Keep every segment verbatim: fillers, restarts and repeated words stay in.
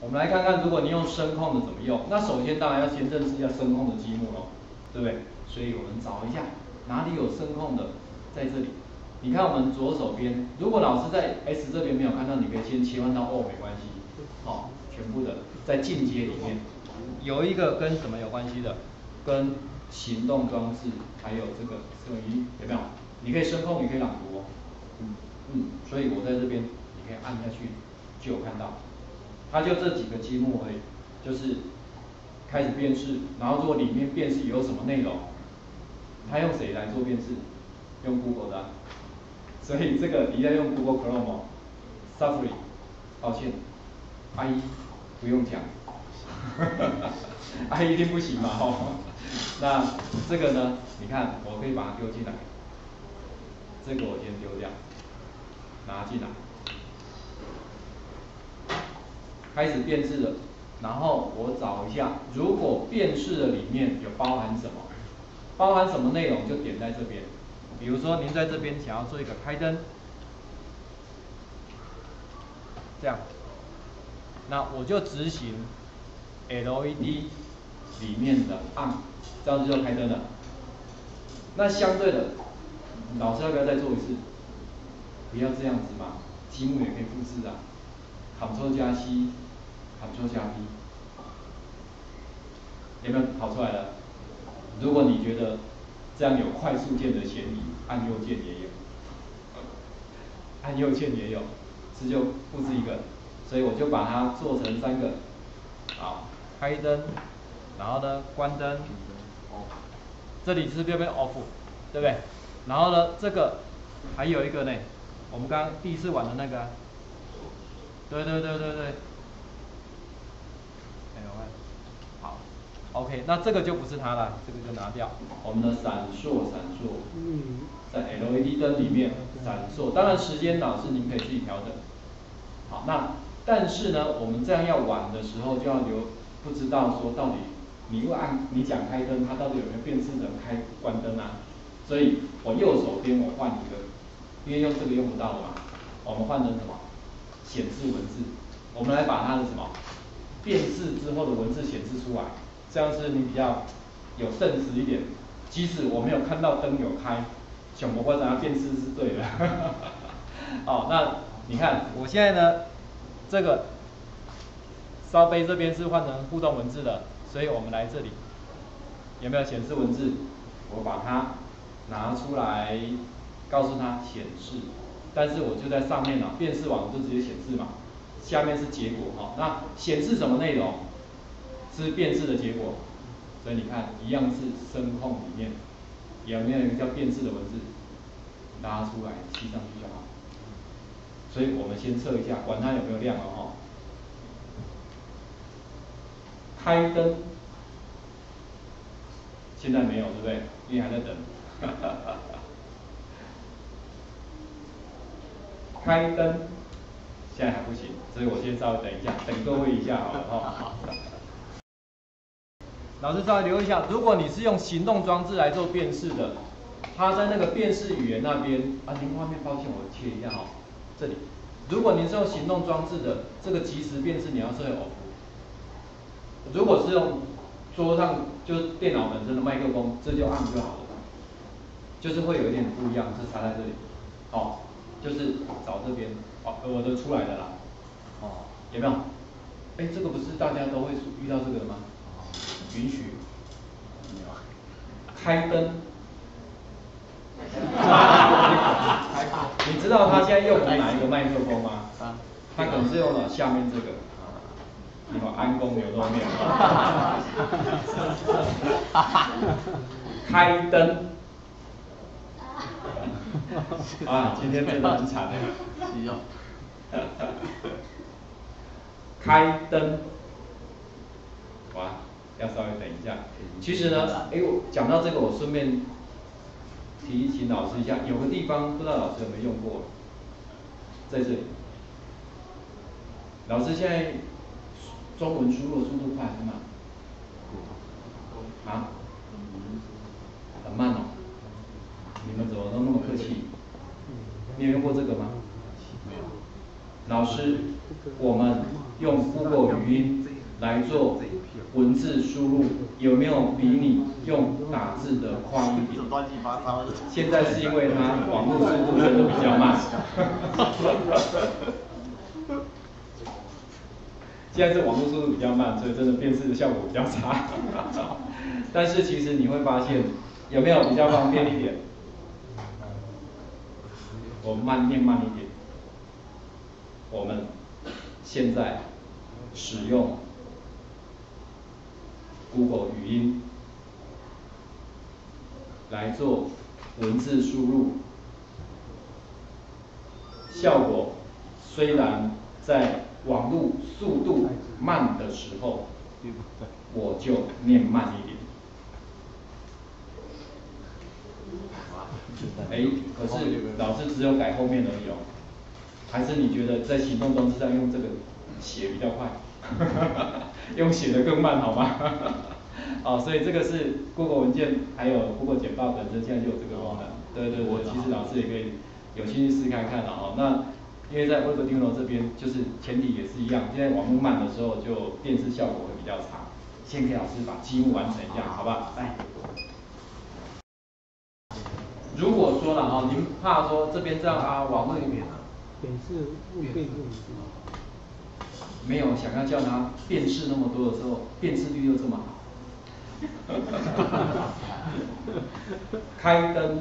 我们来看看，如果你用声控的怎么用？那首先当然要先认识一下声控的积木咯，对不对？所以我们找一下哪里有声控的，在这里。你看我们左手边，如果老师在 S 这边没有看到，你可以先切换到 O 没关系。好、哦，全部的在进阶里面有一个跟什么有关系的？跟行动装置还有这个摄影有没有？你可以声控，也可以朗读哦。嗯嗯，所以我在这边你可以按下去就有看到。它就这几个积木而已，就是开始辨识，然后如果里面辨识有什么内容，它用谁来做辨识？用 Google 的、啊，所以这个你要用 Google Chrome、Safari， 抱歉 ，I E 不用讲，I E 一定不行嘛哦。那这个呢？你看，我可以把它丢进来，这个我先丢掉，拿进来。开始辨识了，然后我找一下，如果辨识的里面有包含什么，包含什么内容就点在这边。比如说您在这边想要做一个开灯，这样，那我就执行 L E D 里面的暗，这样子就开灯了。那相对的，老师要不要再做一次？不要这样子嘛，积木也可以复制啊 ，Ctrl 加 C。Ctrl 加 V， 有没有跑出来了？如果你觉得这样有快速键的嫌疑，按右键也有，按右键也有，这就复制一个，所以我就把它做成三个，好，开灯，然后呢关灯，这里是变变 off， 对不对？然后呢这个还有一个呢，我们刚刚第一次玩的那个、啊，对对对对对。好 ，OK， 那这个就不是它了，这个就拿掉。我们的闪烁闪烁，在 L E D 灯里面闪烁，当然时间老师您可以自己调整。好，那但是呢，我们这样要玩的时候就要留，不知道说到底你又按你讲开灯，它到底有没有辨识成开关灯啊？所以我右手边我换一个，因为用这个用不到了嘛，我们换成什么？显示文字，我们来把它的什么？辨识之后的文字显示出来，这样是你比较有证实一点。即使我没有看到灯有开，小魔怪怎样辨识是对的。哦，那你看我现在呢，这个烧杯这边是换成互动文字的，所以我们来这里，有没有显示文字？我把它拿出来，告诉它显示，但是我就在上面啊，辨识网就直接显示嘛。下面是结果哈，那显示什么内容？是辨识的结果，所以你看一样是声控里面，有没有一个叫辨识的文字？拉出来记上去就好。所以我们先测一下，管它有没有亮了哈。开灯，现在没有对不对？因为还在等。开灯。现在还不行，所以我先稍微等一下，等各位一下好了哈。老师稍微留意一下，如果你是用行动装置来做辨识的，它在那个辨识语言那边啊，您画面抱歉，我切一下哈，这里。如果您是用行动装置的，这个即时辨识你要设有 off。如果是用桌上就电脑本身的麦克风，这就按就好了，就是会有一点不一样，是插在这里，好，就是找这边。哦，我的出来的啦，哦，有没有？哎，这个不是大家都会遇到这个的吗？允许，开灯，你知道他现在用的哪一个麦克风吗？他可能是用了下面这个，你看安宫牛肉面，开灯，啊，今天真的很惨哎。开灯，哇，要稍微等一下。其实呢，哎，我讲到这个，我顺便提醒老师一下，有个地方不知道老师有没有用过，在这里。老师现在中文输入的速度快还是慢？啊？很慢哦。你们怎么都那么客气？你有用过这个吗？没有。老师，我们用 Google 语音来做文字输入，有没有比你用打字的快一点？现在是因为它网络速度真的比较慢。现在是网络速度比较慢，所以真的辨识的效果比较差。但是其实你会发现，有没有比较方便一点？我慢念慢一点。我们现在使用 Google 语音来做文字输入，效果虽然在网络速度慢的时候，我就念慢一点。哎，可是老师只有改后面而已哦。还是你觉得在行动装置上用这个写比较快？用写的更慢好吗？哦，所以这个是 Google 文件还有 Google 简报本身现在就有这个功能。对对对，其实老师也可以有兴趣试看看了哦。那因为在 WebDuino 这边就是前提也是一样，现在网络慢的时候就辨识效果会比较差。先给老师把积木完成一下，好吧？来。如果说了哈，您怕说这边这样啊，网络里面显示误变入没有想要叫它辨识那么多的时候，辨识率又这么好。开灯。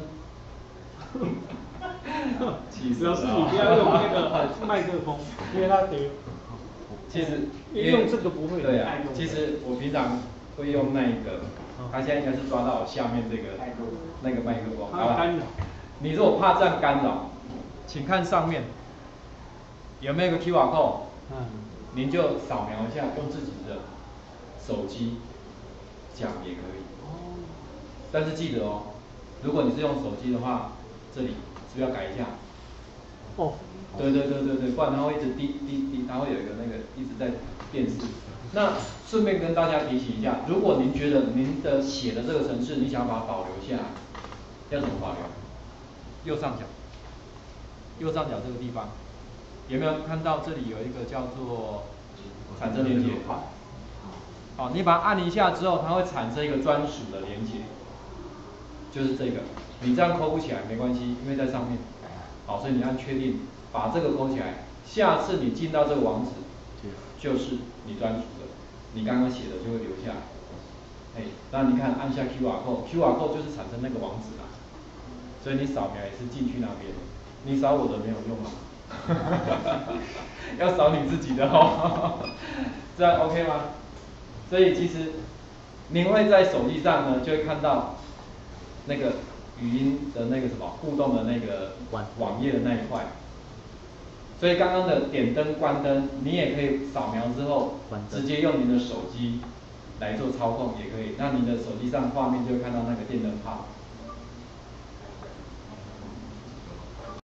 老师，你不要用那个麦克风，因为它得。 其实因为用这个不会。 对啊，其实我平常会用那个，他现在应该是抓到我下面这个那个麦克风，好吧？你如果怕这样干扰，请看上面有没有个 Q R code？ 嗯，您就扫描一下，用自己的手机讲也可以。哦。但是记得哦，如果你是用手机的话，这里是不是要改一下？哦。对对对对对，不然它会一直滴滴滴，它会有一个那个一直在辨识。那顺便跟大家提醒一下，如果您觉得您的写的这个程式，你想要把它保留下来，要怎么保留？右上角，右上角这个地方，有没有看到这里有一个叫做产生连结？好，你把它按一下之后，它会产生一个专属的连结，就是这个。你这样抠不起来没关系，因为在上面。好，所以你按确定，把这个抠起来。下次你进到这个网址，就是你专属的，你刚刚写的就会留下来。哎，那你看按下 Q R code，Q R code 就是产生那个网址啦。所以你扫描也是进去那边，你扫我的没有用啊。要扫你自己的哦。这样 OK 吗？所以其实您会在手机上呢，就会看到那个语音的那个什么互动的那个网页的那一块。所以刚刚的点灯、关灯，你也可以扫描之后，直接用您的手机来做操控也可以。那您的手机上画面就会看到那个电灯泡，